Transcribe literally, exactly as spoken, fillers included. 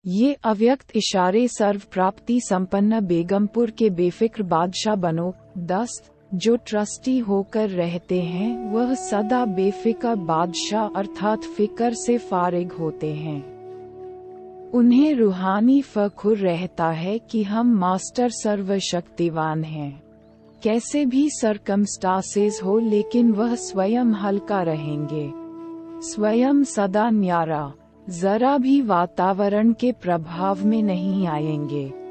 ये अव्यक्त इशारे सर्व प्राप्ति संपन्न बेगमपुर के बेफिक्र बादशाह बनो। दस जो ट्रस्टी होकर रहते हैं वह सदा बेफिक्र बादशाह अर्थात फिक्र से फारिग होते हैं। उन्हें रूहानी फख्र रहता है कि हम मास्टर सर्वशक्तिवान हैं। कैसे भी सरकमस्टांसेस हो लेकिन वह स्वयं हल्का रहेंगे, स्वयं सदा न्यारा, जरा भी वातावरण के प्रभाव में नहीं आएंगे।